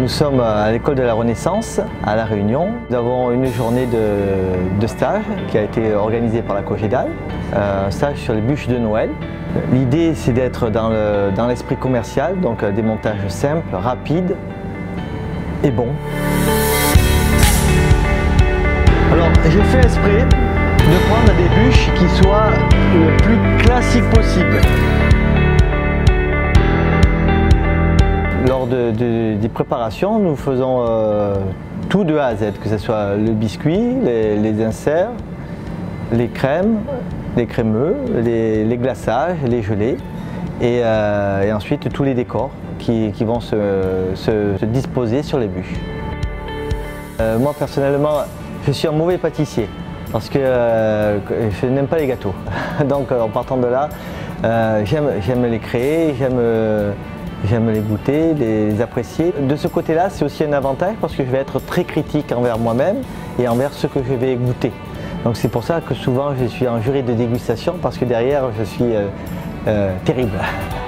Nous sommes à l'école de la Renaissance à La Réunion. Nous avons une journée de stage qui a été organisée par la Cogedal, un stage sur les bûches de Noël. L'idée c'est d'être dans l'esprit commercial, donc des montages simples, rapides et bons. Alors j'ai fait exprès de prendre des bûches qui soient le plus classiques possible. Lors des préparations, nous faisons tout de A à Z, que ce soit le biscuit, les inserts, les crèmes, les crémeux, les glaçages, les gelées et ensuite tous les décors qui vont se disposer sur les bûches. Moi personnellement, je suis un mauvais pâtissier parce que je n'aime pas les gâteaux. Donc en partant de là, j'aime les créer, j'aime les goûter, les apprécier. De ce côté-là, c'est aussi un avantage parce que je vais être très critique envers moi-même et envers ce que je vais goûter. Donc c'est pour ça que souvent je suis en jury de dégustation parce que derrière je suis terrible.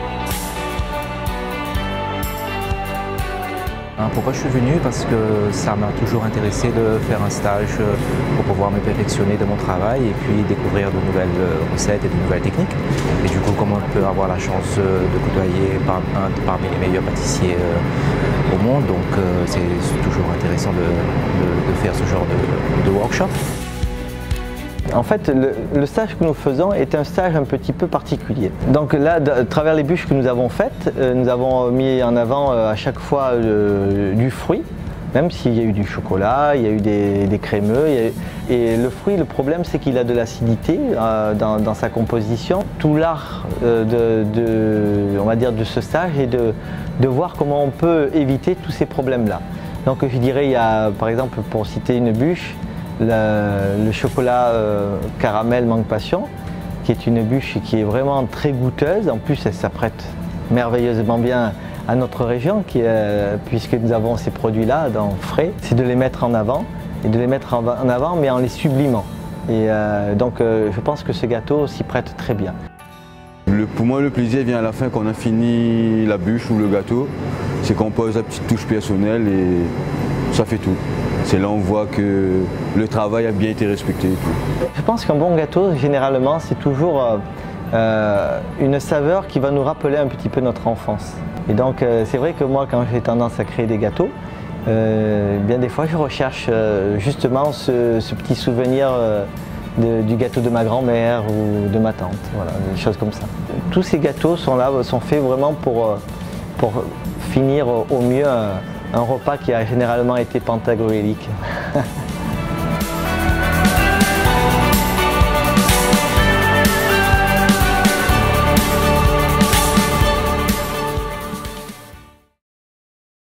Pourquoi je suis venu? Parce que ça m'a toujours intéressé de faire un stage pour pouvoir me perfectionner de mon travail et puis découvrir de nouvelles recettes et de nouvelles techniques. Et du coup, comme on peut avoir la chance de côtoyer parmi les meilleurs pâtissiers au monde, donc c'est toujours intéressant de faire ce genre de workshop. En fait, le stage que nous faisons est un stage un petit peu particulier. Donc là, à travers les bûches que nous avons faites, nous avons mis en avant à chaque fois du fruit, même s'il y a eu du chocolat, il y a eu des crémeux. Et le fruit, le problème, c'est qu'il a de l'acidité dans sa composition. Tout l'art on va dire, de ce stage est de voir comment on peut éviter tous ces problèmes-là. Donc je dirais, il y a, par exemple, pour citer une bûche, le chocolat caramel mangue passion, qui est une bûche qui est vraiment très goûteuse. En plus, elle s'apprête merveilleusement bien à notre région, puisque nous avons ces produits-là dans frais. C'est de les mettre en avant, et de les mettre en avant, mais en les sublimant. Et donc, je pense que ce gâteau s'y prête très bien. Pour moi, le plaisir vient à la fin, quand on a fini la bûche ou le gâteau. C'est qu'on pose la petite touche personnelle et ça fait tout. C'est là où on voit que le travail a bien été respecté. Je pense qu'un bon gâteau, généralement, c'est toujours une saveur qui va nous rappeler un petit peu notre enfance. Et donc, c'est vrai que moi, quand j'ai tendance à créer des gâteaux, bien des fois, je recherche justement ce petit souvenir du gâteau de ma grand-mère ou de ma tante, voilà, des choses comme ça. Tous ces gâteaux sont faits vraiment pour finir au mieux un repas qui a généralement été pantagruélique.